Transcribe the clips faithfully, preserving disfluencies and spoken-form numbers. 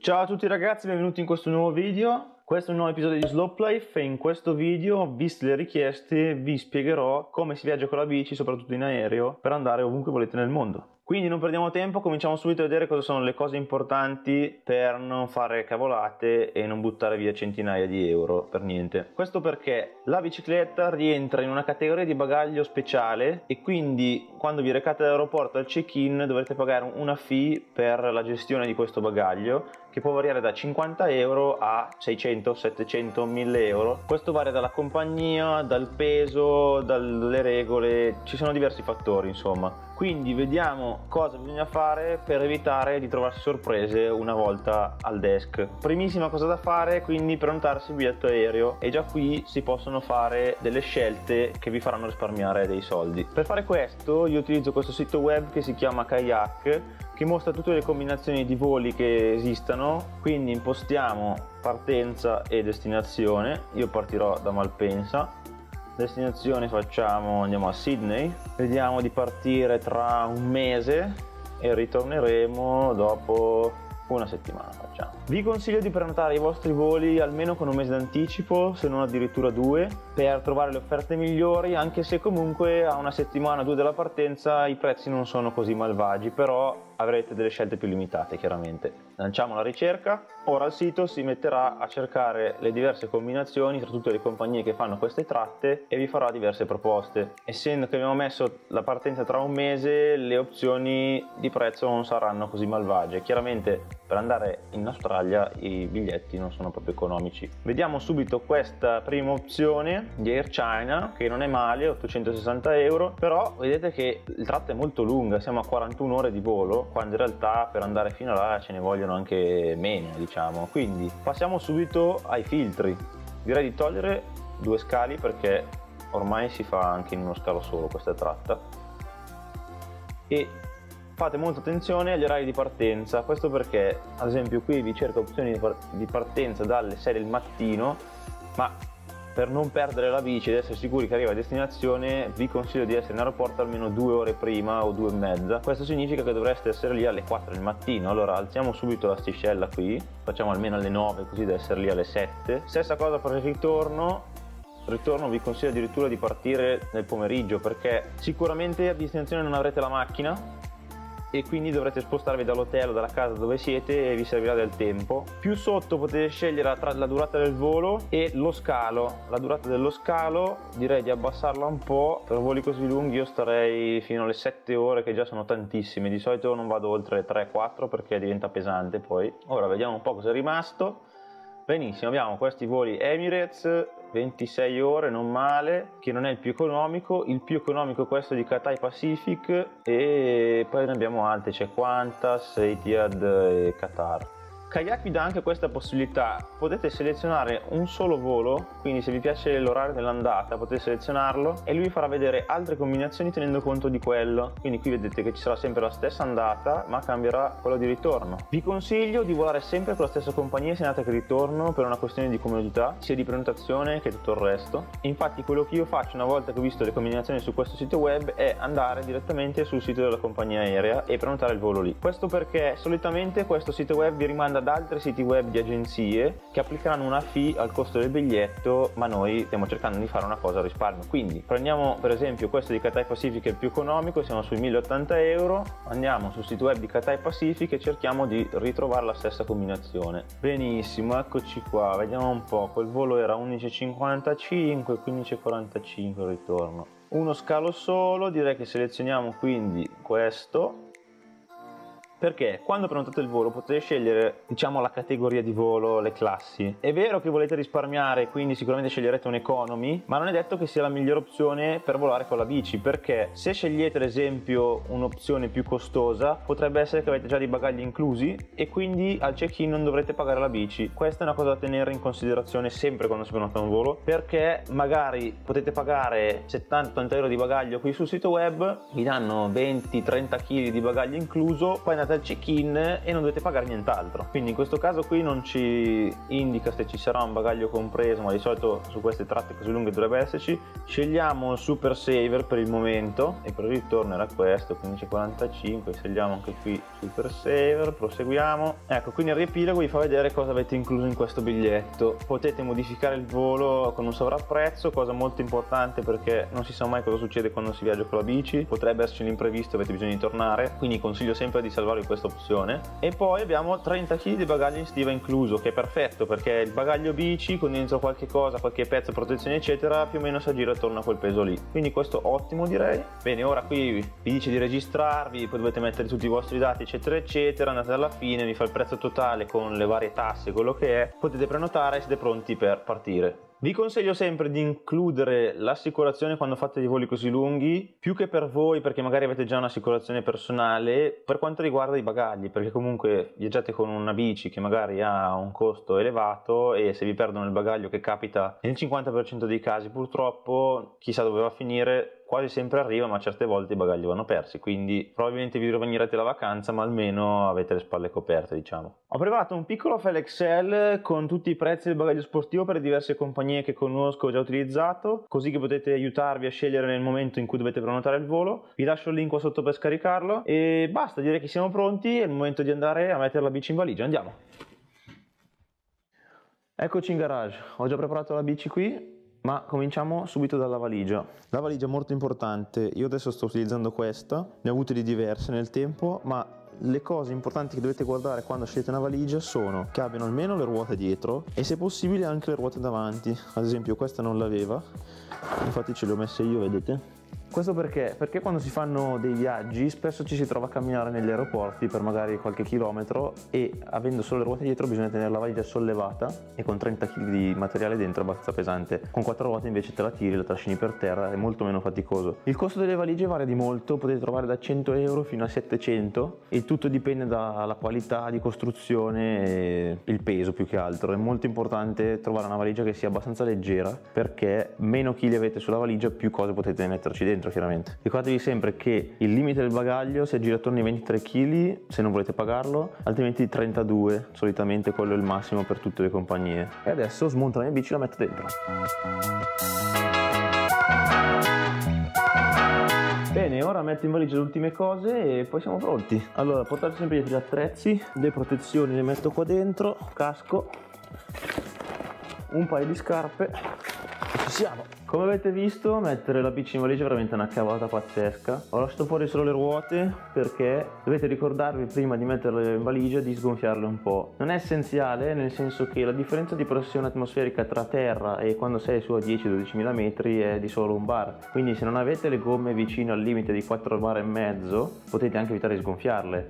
Ciao a tutti ragazzi, benvenuti in questo nuovo video. Questo è un nuovo episodio di Slope Life e in questo video, viste le richieste, vi spiegherò come si viaggia con la bici, soprattutto in aereo, per andare ovunque volete nel mondo. Quindi non perdiamo tempo, cominciamo subito a vedere cosa sono le cose importanti per non fare cavolate e non buttare via centinaia di euro per niente. Questo perché la bicicletta rientra in una categoria di bagaglio speciale e quindi quando vi recate all'aeroporto al check-in dovrete pagare una fee per la gestione di questo bagaglio, che può variare da cinquanta euro a seicento, settecento, mille euro. Questo varia dalla compagnia, dal peso, dalle regole, ci sono diversi fattori insomma. Quindi vediamo cosa bisogna fare per evitare di trovarsi sorprese una volta al desk. Primissima cosa da fare, quindi prenotarsi il biglietto aereo, e già qui si possono fare delle scelte che vi faranno risparmiare dei soldi. Per fare questo io utilizzo questo sito web che si chiama Kayak, che mostra tutte le combinazioni di voli che esistano. Quindi impostiamo partenza e destinazione. Io partirò da Malpensa. Destinazione facciamo, andiamo a Sydney. Vediamo di partire tra un mese e ritorneremo dopo una settimana facciamo. Vi consiglio di prenotare i vostri voli almeno con un mese d'anticipo, se non addirittura due, per trovare le offerte migliori, anche se comunque a una settimana o due della partenza i prezzi non sono così malvagi, però avrete delle scelte più limitate chiaramente. Lanciamo la ricerca. Ora il sito si metterà a cercare le diverse combinazioni tra tutte le compagnie che fanno queste tratte e vi farà diverse proposte. Essendo che abbiamo messo la partenza tra un mese, le opzioni di prezzo non saranno così malvagie. Chiaramente per andare in Australia i biglietti non sono proprio economici. Vediamo subito questa prima opzione di Air China, che non è male, ottocentosessanta euro, però vedete che il tratto è molto lunga, siamo a quarantuno ore di volo, quando in realtà per andare fino là ce ne vogliono anche meno, diciamo. Quindi passiamo subito ai filtri. Direi di togliere due scali perché ormai si fa anche in uno scalo solo questa tratta, e fate molta attenzione agli orari di partenza. Questo perché ad esempio qui vi cerca opzioni di partenza dalle sei del mattino, ma per non perdere la bici ed essere sicuri che arriva a destinazione vi consiglio di essere in aeroporto almeno due ore prima o due e mezza. Questo significa che dovreste essere lì alle quattro del mattino. Allora alziamo subito l'asticella qui, facciamo almeno alle nove così da essere lì alle sette. Stessa cosa per il ritorno. Ritorno vi consiglio addirittura di partire nel pomeriggio, perché sicuramente a destinazione non avrete la macchina e quindi dovrete spostarvi dall'hotel o dalla casa dove siete e vi servirà del tempo. Più sotto potete scegliere la, la durata del volo e lo scalo. La durata dello scalo direi di abbassarla un po'. Per voli così lunghi io starei fino alle sette ore, che già sono tantissime. Di solito non vado oltre le tre quattro perché diventa pesante poi. Ora vediamo un po' cosa è rimasto. Benissimo, abbiamo questi voli Emirates, ventisei ore, non male, che non è il più economico. Il più economico è questo di Cathay Pacific, e poi ne abbiamo altri, c'è Qantas, Etihad e Qatar. Kayak vi dà anche questa possibilità: potete selezionare un solo volo, quindi se vi piace l'orario dell'andata potete selezionarlo e lui vi farà vedere altre combinazioni tenendo conto di quello. Quindi qui vedete che ci sarà sempre la stessa andata ma cambierà quello di ritorno. Vi consiglio di volare sempre con la stessa compagnia sia andata che ritorno, per una questione di comodità sia di prenotazione che tutto il resto. Infatti quello che io faccio una volta che ho visto le combinazioni su questo sito web è andare direttamente sul sito della compagnia aerea e prenotare il volo lì. Questo perché solitamente questo sito web vi rimanda ad altri siti web di agenzie che applicheranno una fee al costo del biglietto, ma noi stiamo cercando di fare una cosa a risparmio. Quindi prendiamo per esempio questo di Cathay Pacific, il più economico, siamo sui mille e ottanta euro, andiamo sul sito web di Cathay Pacific e cerchiamo di ritrovare la stessa combinazione. Benissimo, eccoci qua, vediamo un po'. Quel volo era undici e cinquantacinque, quindici e quarantacinque il ritorno, uno scalo solo. Direi che selezioniamo quindi questo, perché quando prenotate il volo potete scegliere, diciamo, la categoria di volo, le classi. È vero che volete risparmiare, quindi sicuramente sceglierete un economy, ma non è detto che sia la migliore opzione per volare con la bici, perché se scegliete ad esempio un'opzione più costosa potrebbe essere che avete già dei bagagli inclusi e quindi al check-in non dovrete pagare la bici. Questa è una cosa da tenere in considerazione sempre quando si prenota un volo, perché magari potete pagare settanta ottanta euro di bagaglio qui sul sito web, vi danno venti trenta chili di bagaglio incluso, poi andate fate il check-in e non dovete pagare nient'altro. Quindi in questo caso qui non ci indica se ci sarà un bagaglio compreso, ma di solito su queste tratte così lunghe dovrebbe esserci. Scegliamo il Super Saver per il momento e per il ritorno era questo, quindici e quarantacinque, scegliamo anche qui Super Saver, proseguiamo. Ecco, quindi il riepilogo vi fa vedere cosa avete incluso in questo biglietto. Potete modificare il volo con un sovrapprezzo, cosa molto importante perché non si sa mai cosa succede quando si viaggia con la bici, potrebbe esserci un imprevisto, avete bisogno di tornare, quindi consiglio sempre di salvare questa opzione. E poi abbiamo trenta chili di bagaglio in stiva incluso, che è perfetto perché il bagaglio bici con dentro qualche cosa, qualche pezzo, protezione eccetera, più o meno si aggira attorno a quel peso lì, quindi questo ottimo direi. Bene, ora qui vi dice di registrarvi, poi dovete mettere tutti i vostri dati eccetera eccetera, andate alla fine, vi fa il prezzo totale con le varie tasse, quello che è, potete prenotare e siete pronti per partire. Vi consiglio sempre di includere l'assicurazione quando fate dei voli così lunghi, più che per voi perché magari avete già un'assicurazione personale, per quanto riguarda i bagagli, perché comunque viaggiate con una bici che magari ha un costo elevato e se vi perdono il bagaglio, che capita nel cinquanta per cento dei casi purtroppo, chissà dove va a finire, quasi sempre arriva ma certe volte i bagagli vanno persi, quindi probabilmente vi rovinerete la vacanza ma almeno avete le spalle coperte, diciamo. Ho preparato un piccolo file Excel con tutti i prezzi del bagaglio sportivo per le diverse compagnie che conosco e già utilizzato, così che potete aiutarvi a scegliere nel momento in cui dovete prenotare il volo. Vi lascio il link qua sotto per scaricarlo e basta, direi che siamo pronti, è il momento di andare a mettere la bici in valigia, andiamo! Eccoci in garage, ho già preparato la bici qui. Ma cominciamo subito dalla valigia. La valigia è molto importante, io adesso sto utilizzando questa, ne ho avute di diverse nel tempo, ma le cose importanti che dovete guardare quando scegliete una valigia sono che abbiano almeno le ruote dietro e se possibile anche le ruote davanti. Ad esempio questa non l'aveva, infatti ce le ho messe io, vedete? Questo perché? Perché quando si fanno dei viaggi spesso ci si trova a camminare negli aeroporti per magari qualche chilometro e avendo solo le ruote dietro bisogna tenere la valigia sollevata e con trenta chili di materiale dentro è abbastanza pesante. Con quattro ruote invece te la tiri, la trascini per terra, è molto meno faticoso. Il costo delle valigie varia di molto, potete trovare da cento euro fino a settecento e tutto dipende dalla qualità di costruzione e il peso più che altro. È molto importante trovare una valigia che sia abbastanza leggera perché meno chili avete sulla valigia più cose potete metterci dentro. Chiaramente ricordatevi sempre che il limite del bagaglio si aggira attorno ai ventitré chili se non volete pagarlo, altrimenti trentadue, solitamente quello è il massimo per tutte le compagnie. E adesso smonto la mia bici e la metto dentro. Bene, ora metto in valigia le ultime cose e poi siamo pronti. Allora, portate sempre dietro gli attrezzi, le protezioni le metto qua dentro, casco, un paio di scarpe e ci siamo. Come avete visto, mettere la bici in valigia è veramente una cavolata pazzesca. Ho lasciato fuori solo le ruote perché dovete ricordarvi prima di metterle in valigia di sgonfiarle un po'. Non è essenziale, nel senso che la differenza di pressione atmosferica tra terra e quando sei su a dieci dodici mila metri è di solo un bar. Quindi se non avete le gomme vicino al limite di quattro bar e mezzo potete anche evitare di sgonfiarle.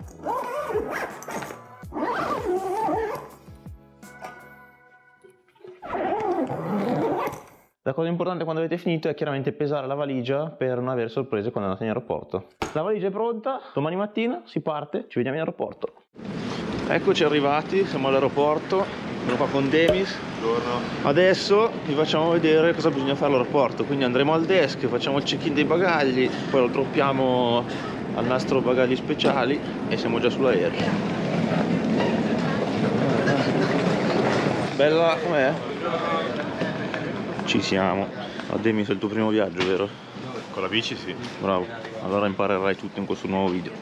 La cosa importante quando avete finito è chiaramente pesare la valigia per non avere sorprese quando andate in aeroporto. La valigia è pronta, domani mattina si parte, ci vediamo in aeroporto. Eccoci arrivati, siamo all'aeroporto, sono qua con Demis. Buongiorno. Adesso vi facciamo vedere cosa bisogna fare all'aeroporto, quindi andremo al desk, facciamo il check-in dei bagagli, poi lo droppiamo al nastro bagagli speciali e siamo già sull'aereo. Bella com'è? Ci siamo. A Demis è il tuo primo viaggio, vero? Con la bici sì. Bravo, allora imparerai tutto in questo nuovo video.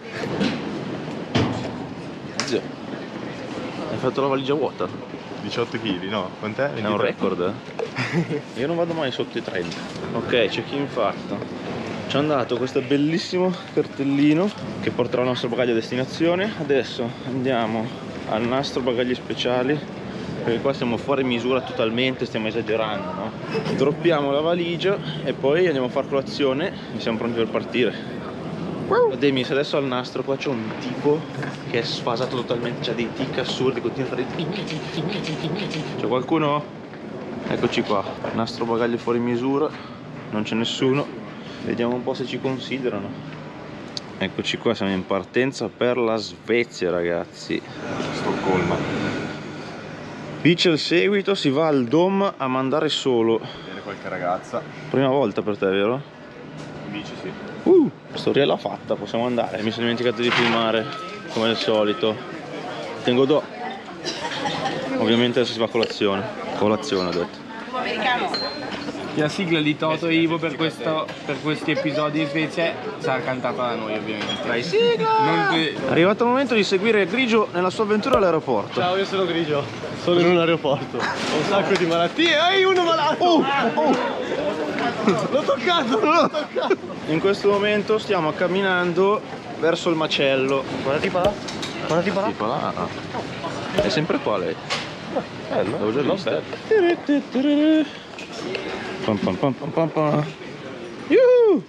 Zio, hai fatto la valigia vuota? diciotto chili, no? Quant'è? È un record, eh? Io non vado mai sotto i trenta. Ok, check-in fatto. Ci hanno dato questo bellissimo cartellino che porterà il nostro bagaglio a destinazione. Adesso andiamo al nastro bagagli speciali, perché qua siamo fuori misura totalmente, stiamo esagerando, no? Droppiamo la valigia e poi andiamo a fare colazione e siamo pronti per partire. Demis, adesso al nastro qua c'è un tipo che è sfasato totalmente, c'ha dei tic assurdi, continua a fare c'è qualcuno? Eccoci qua, nastro bagaglio fuori misura, non c'è nessuno, vediamo un po' se ci considerano. Eccoci qua, siamo in partenza per la Svezia, ragazzi. Stoccolma. Dice il seguito, si va al Dom a mandare solo. Vedere qualche ragazza. Prima volta per te, vero? In bici sì. Uh, storiella fatta, possiamo andare. Mi sono dimenticato di filmare. come al solito. Tengo do. Ovviamente adesso si fa colazione. Colazione ho detto. La sigla di Toto e Ivo per, questo, per questi episodi invece sarà cantata da noi ovviamente. Dai, sigla! È arrivato il momento di seguire Grigio nella sua avventura all'aeroporto. Ciao, io sono Grigio, sono in un aeroporto. Ho un sacco di malattie. Ehi, uno malato! Oh, oh. L'ho toccato, l'ho toccato! In questo momento stiamo camminando verso il macello. Guardati qua là. Guardati qua là. Tipo là. È sempre qua lei. Bello, l'avevo già non vista. bello. Pam pam pam pam pam pam. Yuhu!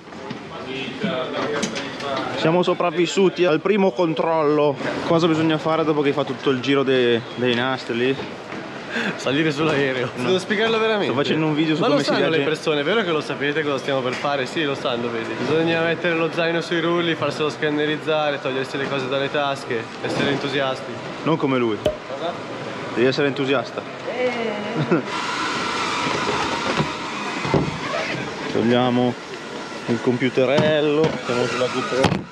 Siamo sopravvissuti al primo controllo. Cosa bisogna fare dopo che hai fatto tutto il giro dei, dei nastri lì? Salire sull'aereo. No. Devo spiegarlo veramente. Sto facendo un video su Ma come lo si sanno viaggia. le persone, è vero che lo sapete cosa stiamo per fare? Sì, lo sanno, vedi. Bisogna mettere lo zaino sui rulli, farselo scannerizzare, togliersi le cose dalle tasche, essere entusiasti. Non come lui. Cosa? Devi essere entusiasta. Togliamo il computerello, siamo sulla GoPro.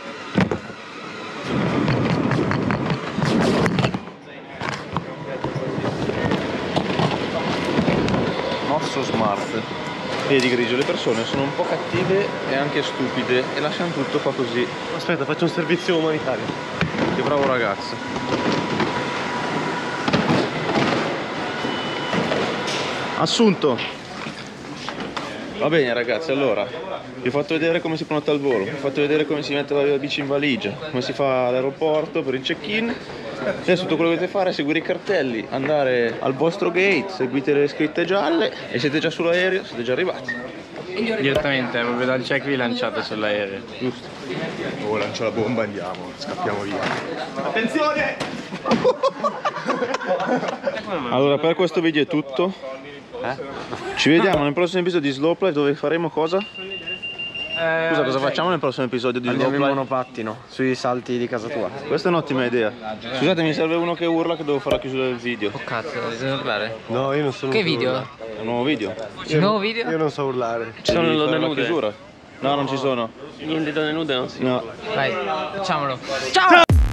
Not so smart. Vedi Grigio, le persone sono un po' cattive e anche stupide e lasciano tutto qua così. Aspetta, faccio un servizio umanitario. Che bravo ragazzo. Assunto. Va bene ragazzi, allora vi ho fatto vedere come si prenota il volo, vi ho fatto vedere come si mette la bici in valigia, come si fa all'aeroporto per il check-in. Adesso tutto quello che dovete fare è seguire i cartelli, andare al vostro gate, seguite le scritte gialle e siete già sull'aereo, siete già arrivati. Direttamente, proprio dal check vi lanciate sull'aereo. Giusto. Oh, lancio la bomba, andiamo, scappiamo via. Attenzione! Allora per questo video è tutto. Eh? Ci vediamo nel prossimo episodio di Slowplay dove faremo cosa? Eh, Scusa, cosa facciamo nel prossimo episodio di Andiamo in Slowplay? monopattino, sui salti di casa tua. Questa è un'ottima idea. Scusate, mi serve uno che urla che devo fare la chiusura del video. Oh cazzo, bisogna urlare. No, io non sono Che un video? urlare. È un nuovo video. Un nuovo video? Io non so urlare. Ci sono devi le fare donne la nude? chiusura? No, non ci sono. Niente donne nude, non si. No. Vai, facciamolo. Ciao!